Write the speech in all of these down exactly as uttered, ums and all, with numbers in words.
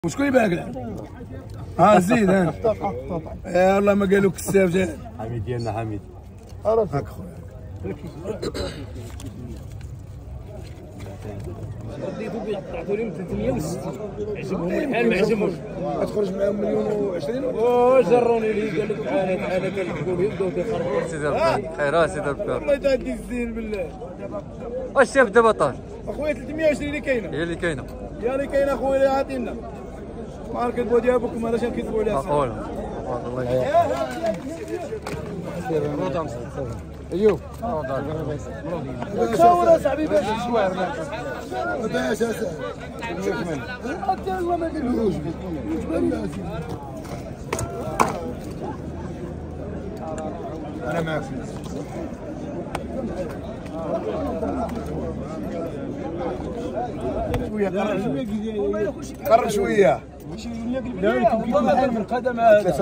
وشكون اللي باك لها؟ ها زيد ها يا والله ما قالوا كساب جاي حميد ديالنا حميد هاك خويا رديتو عطوا لهم ثلاثمية وستين عجبهم الحال ما عجبهمش غتخرج معاهم مليون وعشرين او جروني لي قال لك تعالى تعالى كنحكوا لهم بداو كيخرجوا سيدي ربي خير سيدي ربي والله تهدي الزين بالله واش شاف دابا طاش اخويا ثلاثمية وعشرين اللي كاينه هي اللي كاينه هي اللي كاينه اخويا عاطينا ما كتبوا ديالكم علاش كيكذبوا عليها معقوله الله يعينك ايوب تصور اصاحبي باش شويه باش اصاحبي حتى الله ما قالوش انا معك شويه قرب شويه لا والله من قدم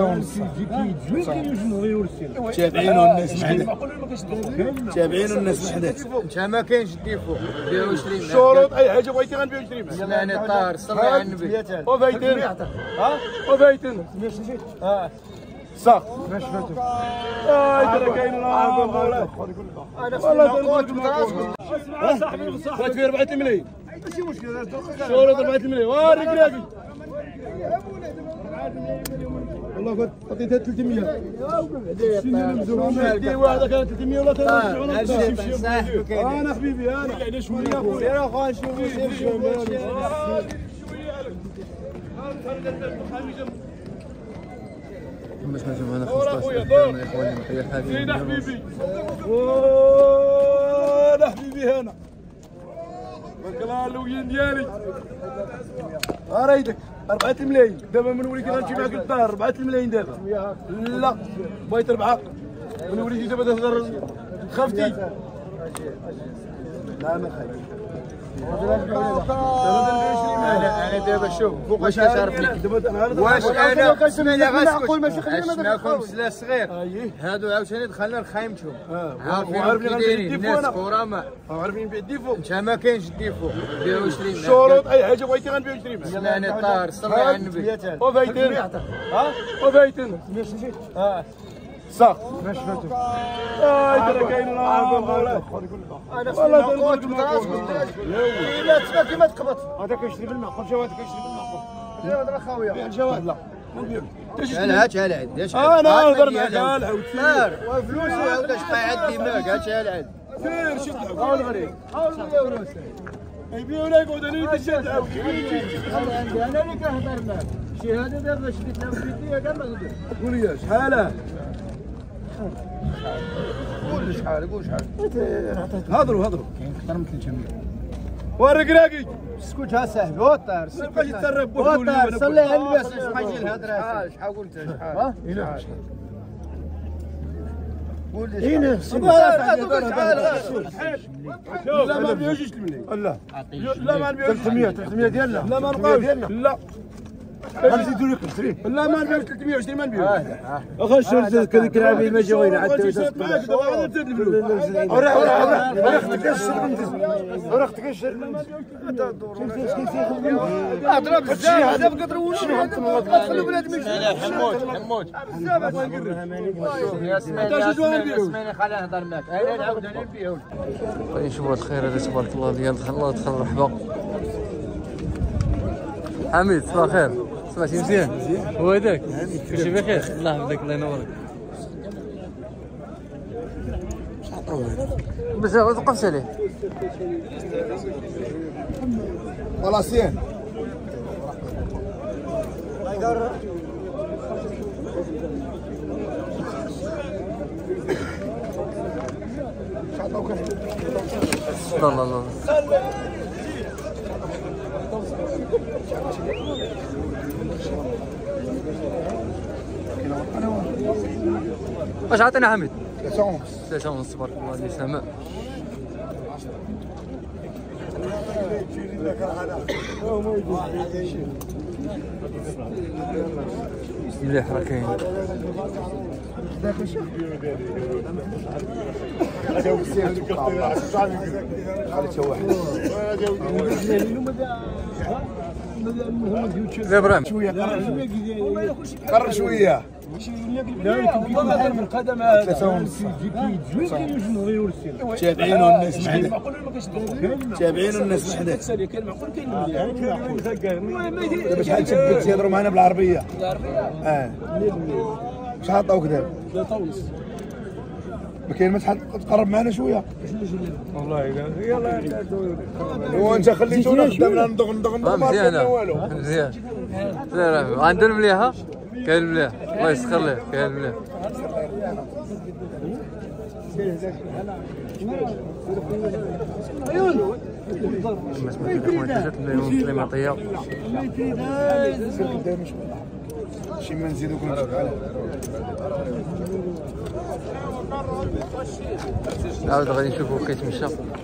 تابعين والناس محدث تابعين والناس محدث انت ما كاينش ديفو بيعوا عشرين الشروط اي حاجه بغيتي غنبيعو عشرين سمعني الطاهر صلي على النبي وفايتين ها وفايتين اه صح باش فاتو اه ترى كاين الله والله صاحبي بغيت فيه أربعة ملايين ماشي مشكل شروط أربعة ملايين وريك راكي والله قلت عطيتها ثلاثمية دي واحده كانت ثلاثمية ولا ثلاثمية انا حبيبي انا على شويه سير اخويا نشوفوا سير شويه باش نجيو هنا خمسطاش درهم يا اخواني نحيي حالي سيدي حبيبي وانا حبيبي هنا بارك الله الوين ديالي اريدك أربعة ملايين دابا من وليدي غنمشي معاك للدار أربعة ملايين دابا لا بغيت أربعة من وليدي دابا تهضر خفتي لا ما خايف انا انا دابا شوف فوقاش كتعرفني واش انا معقول ماشي خلينا معكم سلا صغير هادو عاوتاني دخلنا لخيمتهم عارفين كي الناس كرامه عارفين نبيع الديفو انت ما كاينش الديفو بيعوا عشرين الشروط اي حاجه بغيتي غنبيعو عشرين سمعني الطاهر صلي على النبي وفايتين ها وفايتين اه صح باش فاتو اه ترى كاين الله والله والله لا تسمع كيما تقبط هذاك يشري بالمعقول جواد كيشري بالمعقول يا هضره خويا بيع الجواد لا ما نبيعوش هلا هات هلا عاد انا نهضر معاك هلا وتسير وفلوس وعاود اش قاعد دماغ هات هلا عاد سير شد حاول غريب حاول غريب يبيعوا لك يقعد انا تشد عاود انا اللي كنهضر معاك شهاده دابا شديت لها وجديه كاع ما ندير قول لي شحال قول شحال قول شحال هضروا هضروا كاين اكثر من ثلاثمية وريك راكي اسكت ها صاحبي وطار ما بقاش يتسرب وطار صلي على النبي اسمع يجي الهضره شحال شحال قلت شحال ها قول لي هنا لا ما نبيعوش الملايين لا لا ما نبيعوش ثلاثمية ثلاثمية ديالنا لا ما نبقاوش لا غنزيدو لك لا ما نبيعوش ثلاثمية وعشرين ما نبيعوش اخا شرت كذيك العامل ما جاوين عاد ورقتك الشرط ورقتك الشرط اضرب بزاف هذا بقدر شنو خلوا بنادم حمود حمود بزاف يا سمعني خلينا نهضر معاك انا نعاود انا نبيعو نشوفوا هاد الخير هذا تبارك الله ديال دخل الله دخل مرحبا حميد صباح الخير سمعتي مزيان هو هذاك كلشي بخير الله يحفظك الله ينورك بزاف ما توقفش عليه بلاصيين لا لا لا واش عطينا حميد؟ ثلاثة ونص ثلاثة ونص تبارك الله اللي سامع مليح راه كاين خليته واحد يا ابراهيم شويه قرب شويه لا من قدم ثلاثة ونص تابعين والناس محدة تابعين والناس محدة دابا شحال تثبت يهضروا معنا بالعربية اه شحال عطاوك دابا؟ ثلاثة ونص ما كاين ما تقرب معنا شويه والله يلا وانت خليتونا قدامنا ندغ ندغ ندغ ما عرفنا والو مزيان عندنا مليحه كاين مليح الله يسخر ليه كاين مليح ما سمعت الاخوان ثلاثه ملايين كليماطيه شي ما نزيدوك نزيدو عليه عاود غادي نشوفو كيتمشى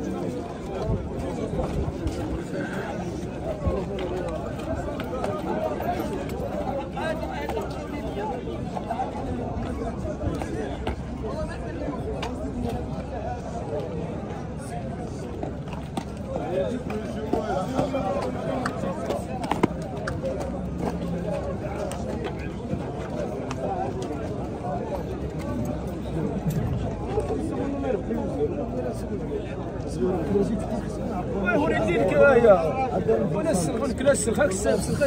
هو يديك يا ولا السلخ كلا السلخ السلخ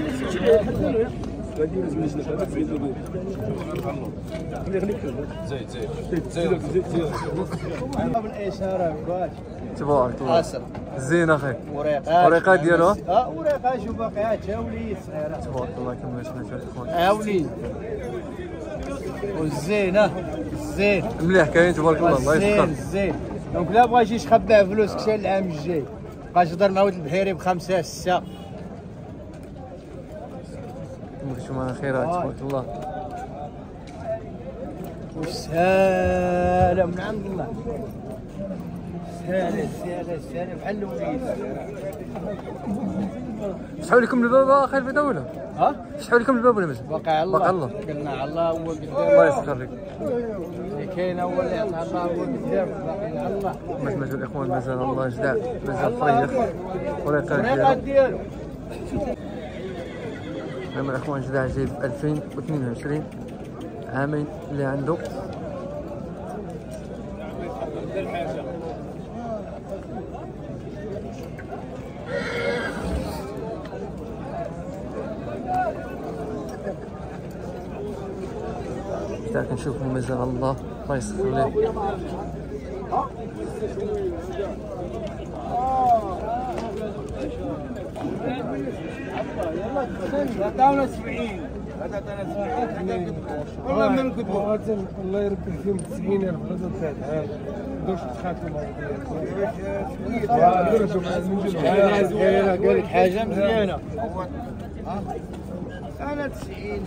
زيد زيد زيد زيد زيد بالاشاره باش تبارك الله زين اخي وريقات وريقات ديالو اه وريقات شوف باقيات هاولي صغيره تبارك الله كما سمعتوا الاخوان هاولي والزينه الزين مليح كاين تبارك الله الله يسخر زين زين دونك لا بغا يجي يخبع فلوس كشي العام الجاي بقى يهضر مع ولد البحيري بخمسه سته كنتو معنا خيرات تبارك الله وسهاله من عند الله سهاله سهاله سهاله بحال الوليد فتحوا لكم الباب اخي البدا ولا؟ ها؟ فتحوا لكم الباب ولا مازال؟ باقي على الله باقي الله قلنا على الله هو قدام الله يسخر لك اللي كاين هو اللي عطى الله هو قدام باقي على الله ما سمعتوا الاخوان مازال الله جدع مازال فريخ وريقات الطريقات ديالو ديالو لما الاخوان جدع جاي في ألفين واثنين وعشرين عامين اللي عنده جدع كنشوفو مازال الله الله يسخر ليه عطاونا سبعين هذا عطانا سبعين والله ما نكذبوا الله يربي فيهم تسعين ألف غزل ثلاثة دوش تخاطروا قال لك حاجه مزيانه انا تسعين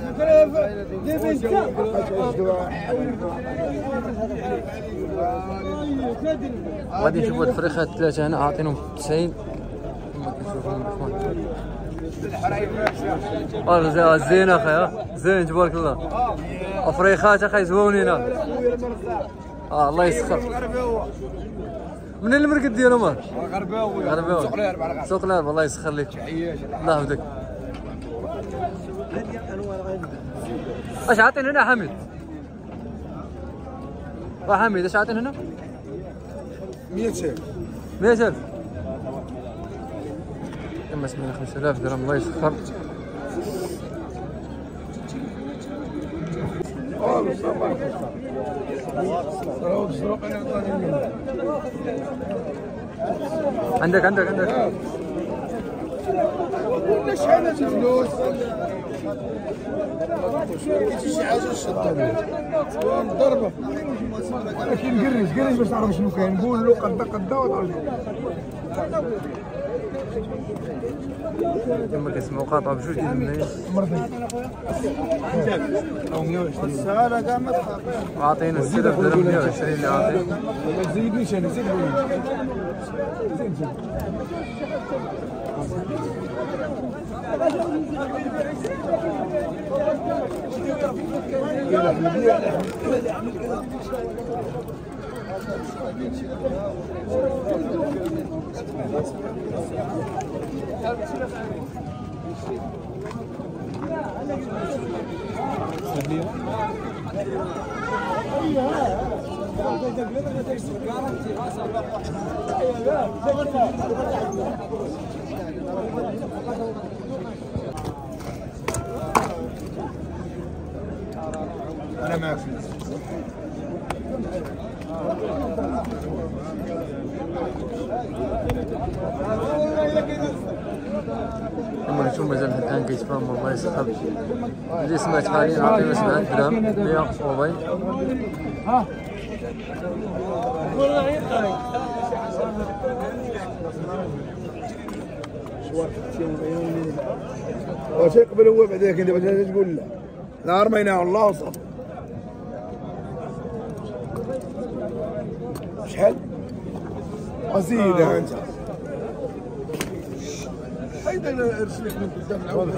غادي نشوفوا هاد الفريخات ثلاثه هنا عاطينهم تسعين كما كتشوفوا الاخوان اه زين اخي زين تبارك الله افريخات اخي زوينين اه الله يسخر من المرقد ديالهم اه غرباوي غرباوي سوق الهرب سوق الهرب الله يسخر لك الله يهديك اش عاطين هنا حميد وحميد اش عاطين هنا مية ألف مية ألف كما سمعنا خمسة آلاف درهم الله يسخر عندك عندك عندك ولا شحال هاد الفلوس شي حاجه شدها ضربه لكن قريش قريش باش تعرف شنو كاين نقول له قدا قدا وتعرف كما كتسمعوا قاطعه بجوج ديال الملايين السهاله كاع ما تخافش وعاطينا ستة آلاف درهم مية وعشرين اللي عاطين ما تزيدنيش انا زيد زيد انا معك. لما نشوف مازال الان كيتفاهم الله يسخر اللي سمعت حاليا عطينا سبعة درهم مية موبايل. واش يقبل هو بعداك انت باش تقول لا لا رميناه الله وصافي. شحال؟ زيدها انت هيدا ارسلك من قدام العود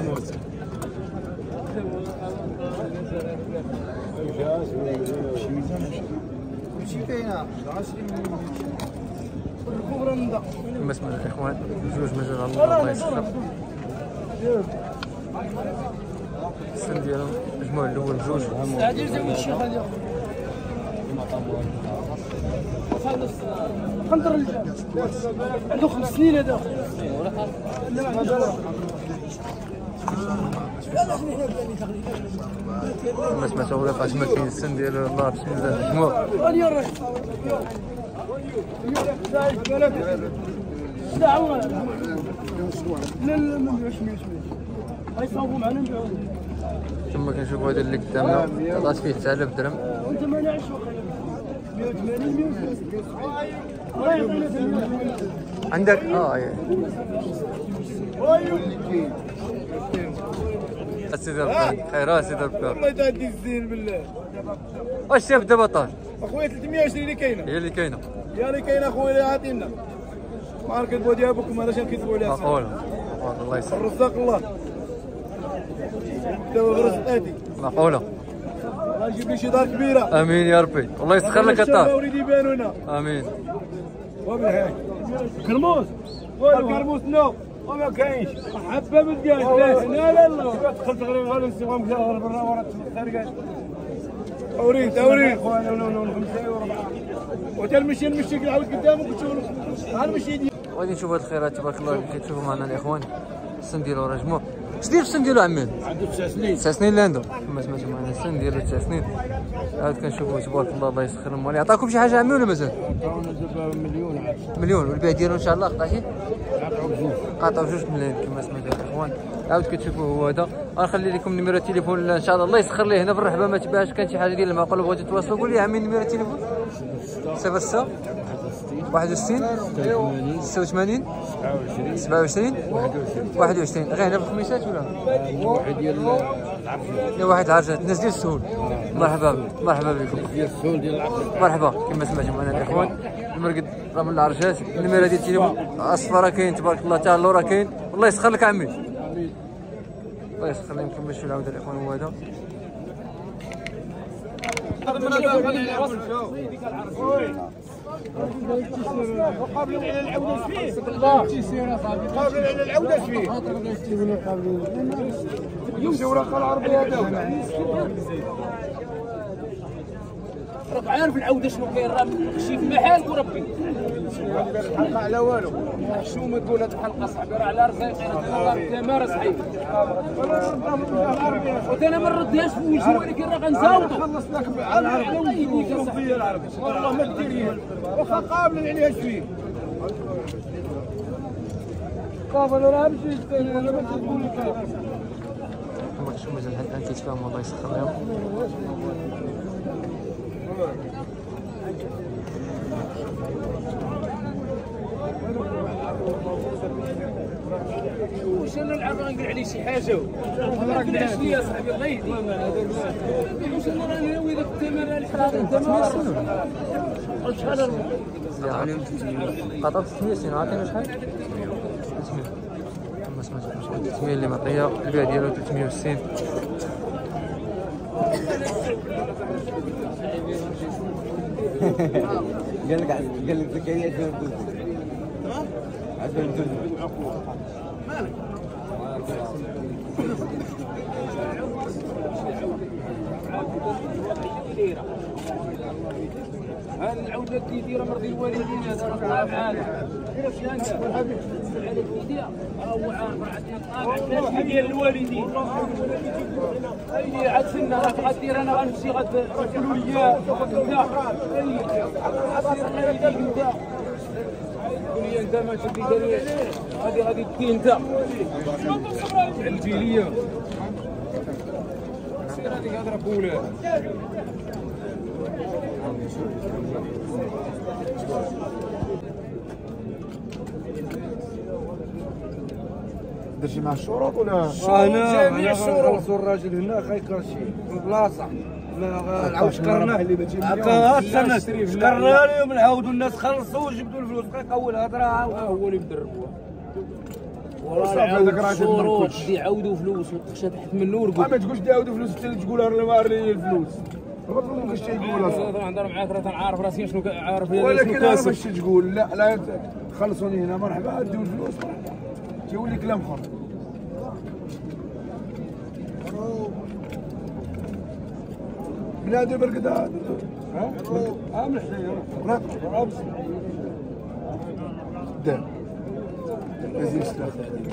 ماشي كاينه الكبرى من دا كما سمعنا الاخوان جوج مازال الله يسخر السن ديالهم المجموع الاول بجوج. غادي يزوج الشيخ هذا خنطر عنده خمس سنين هذا. كما سمعتوا ولا فاش ما كاين السن ديال الله بسم الله المجموع. ثم كنشوفوا هذا اللي قدامنا عطات فيه تسعة آلاف درهم. عندك اه ايه السيدي ربي خير سيدي ربي والله تهدي الزين بالله. واش شاف دابا طار اخويا ثلاثمية وعشرين اللي كاينه هي اللي كاينه هي اللي كاينه اخويا اللي عاطينا ما نكذبوا ديال ابوكم هذا شنو كيكذبوا عليها معقول الله يسلمك الرزاق الله دابا برزقاتي معقوله الله يجيب لي شي دار كبيره امين يا ربي والله يسخر لك الطار وليدي يبانوا هنا امين. وبالهاي كرموس كرموس نو وما كاينش حبه بالدجاج لا لا لا دخلت غير غير نسيبهم برا ورا الخارجات اوريد اوريد وتا المشي المشي نعاود قدامك وتشوفوا ها المشي. غادي نشوفوا هاد الخيرات تبارك الله اللي كتشوفوا معنا الاخوان. السن ديالو راه جموع اش داير السن ديالو عمي؟ عنده تسع سنين تسع سنين اللي عنده كما سمعتوا معنا السن ديالو تسع سنين. عاد كنشوفوا تبارك الله الله يسخر المال. يعطاكم شي حاجه عمي ولا مازال؟ عطاونا دابا مليون مليون والبيع ديالو ان شاء الله قطعتي؟ عطاو بجوج قاطعوا جوج ملايين كما سمعتوا الاخوان. عاود كتشوفوا هو هذا. غنخلي لكم نيميرو التليفون ان شاء الله الله يسخر ليه هنا بالرحبه ما تباعش. كان شي حاجه ديال المعقول بغيتو تواصلوا قول لي عمي نيميرو التليفون صفر ستة واحد وستين ستة وثمانين سبعة وعشرين واحد وعشرين. غير هنا بالخميسات ولا؟ واحد ديال العرجات واحد العرجات الناس ديال السهول. مرحبا مرحبا بكم ديال السهول ديال العرجات مرحبا كما سمعتوا معنا الاخوان. المرقد راه من العرجات النيميرو ديال التليفون اصفر راه كاين تبارك الله حتى اللور راه كاين. والله يسخر لك عمي الله يسخر لي. يمكن باش العوده الاخوان هو هذا قابل على العوده فيه قابل على العوده فيه يمشي وراق العربيه هذا راك عارف العوده شنو كاين راه شي في محل وربي الحلقه على والو شنو ما تقول هاد الحلقه صاحبي راه على رزقي تماره صحيح وانا ما نردهاش في وجهي ولكن راه غنزاوضو خلص لك العربيه العربيه والله ما ديريها واخا قابل عليها فيه قابل راه مشي انا ما تقول لك هما شنو مازال الان كيتفاهموا الله يسخر لهم. واش انا نلعب غنقول عليه شي حاجه راك داعش ليا صاحبي الله يهديك واش انا راه ناوي داك الثمن الحرام الثمن شحال قطعت ثلاثمية سنين عاطينا شحال؟ ثلاثمية كما سمعتوا ثلاثمية اللي معطيه البيع ديالو ثلاثمية وستين. قال لك قال لك زكريا عجبني الدنيا ما ليره. هذا العوده اللي دايره مرضي الوالدين هذا راه طلع معانا. كيفاش انت؟ على الفيديو راه عندنا الطابع ديال الوالدين. اي عاد سنه راك غدير انا غنمشي غتقولوا لي كذا. غدير غير كذا. قول لي انت ما تدي داري غادي غادي دي انت. الجيليه. سير هذيك هضره بوله. درتي مع الشروط ولا؟ انا جميع الشروط الراجل هنا خايكرشي في البلاصه ما عاود شكرنا هكا شكرنا لهم نعاودوا الناس خلصوا وجبدوا الفلوس بقى اول هضره هو اللي مدربوها. والله الشروط دي عاودوا فلوس وتخشى تحت منه ورقد. ما تقولش داودوا فلوس حتى تقول راه لي الفلوس. المفروض ما كاينش تقول اصاحبي نهضر معاك راه تنعرف راسي شنو عارف. ولكن انا باش تقول لا لا خلصوني هنا مرحبا ديو الفلوس تيولي كلام اخر. بنادم برقد ها ها من حنايا راه دار لازم يسلخ.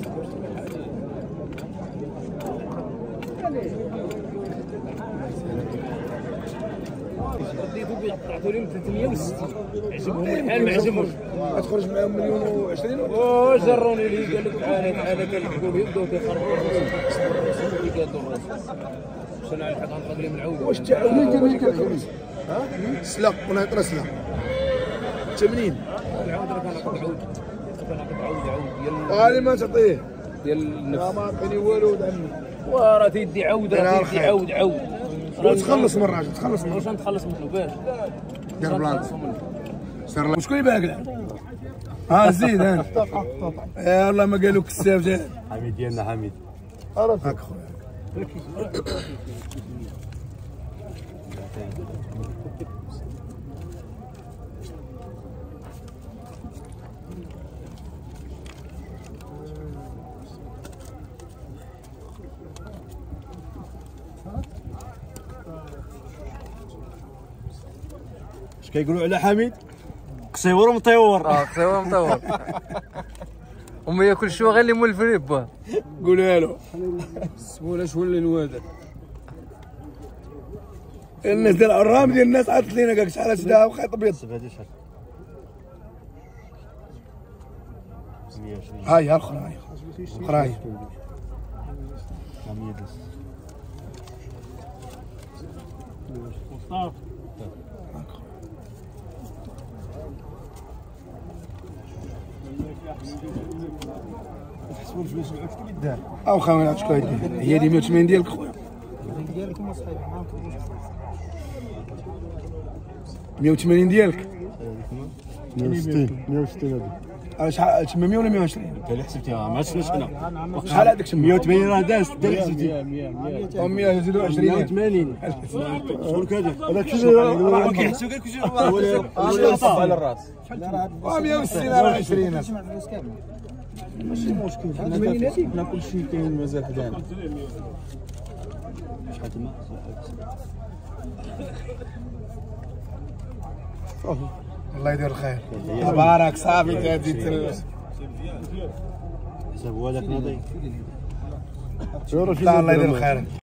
عطوا لهم ثلاثمية وستين عجبهم الحال ما عجبهمش. غتخرج معاهم مليون وعشرين. او جروني لي قال لك تعالى تعالى كنلحقوا يبداو كيخربوا راسهم اللي كيدوا راسهم. باش انا نلحق غنطلب لهم العوده. واش تعاون انت ملي كتخرج؟ ها؟ سلا ونعطي سلا ثمانين. العوده راه كنعطيك عود كنعطيك عود عود ديال هاني ما تعطيه ديال النفس. لا ما عطيني والو ولد عمي. وراه تيدي عود راه تيدي عود عود. وتخلص من الراجل تخلص منه. واش نتخلص منه باش دير بلانك سير. شكون اللي باقي؟ ها زيد ها يا الله ما قالوا كساف جا حميد ديالنا حميد هاك خويا. اش كيقولوا على حميد؟ قصيور ومطيور. اه قصيور ومطور. وما ياكل شو غير اللي مولفين باه. قولها له السبوله شويه اللي نوادر. الناس ديال الرام ديال الناس عطت لينا قالك شحال شداها وخيط ابيض. هاي ها الاخرى هاي الاخرى هاي او خاوي هاد شكون هي دي مية وثمانين ديالك خويا. مية وثمانين ديالك. مية وستين مية وستين هذيك. شحال ثمانمية ولا مية وعشرين؟ انت اللي حسبتيها ما شفناش حنا. شحال هذاك مية وثمانين راه دازت انت اللي حسبتي. و مية يزيدوا عشرين. مية وثمانين شكون هذا؟ هذاك الشيء كيحسب كاع كلشي هو على الراس. و مية وستين راه عشرين. ماشي مشكل حنا كلشي كاين مازال حدانا. شحال تما؟ الله يدير الخير. تبارك صافي تزيد حساب هو هذاك ناضي. الله يدير الخير.